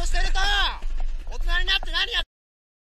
としてると大人になって何やって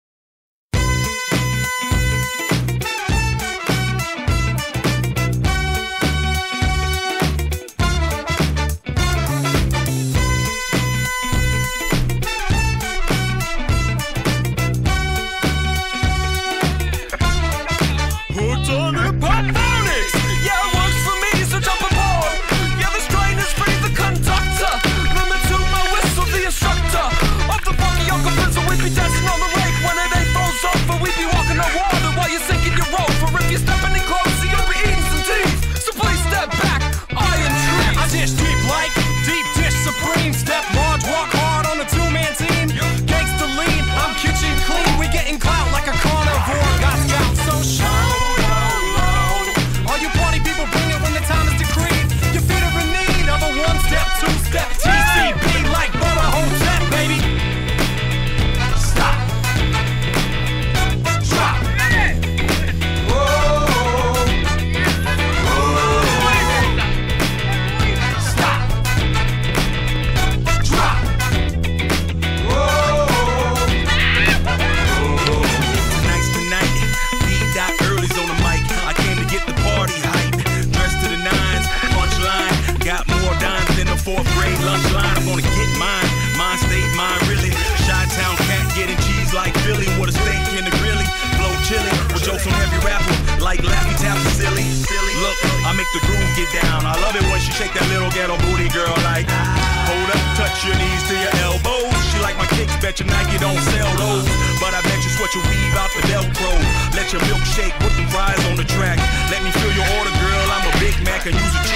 like Laffy Taffy silly. Look, I make the groove get down. I love it when she shake that little ghetto booty, girl. Like, hold up, touch your knees to your elbows. She like my kicks, bet your Nike don't sell those. But I bet you sweat your weave out the Velcro. Let your milkshake with the fries on the track. Let me fill your order, girl. I'm a Big Mac and use a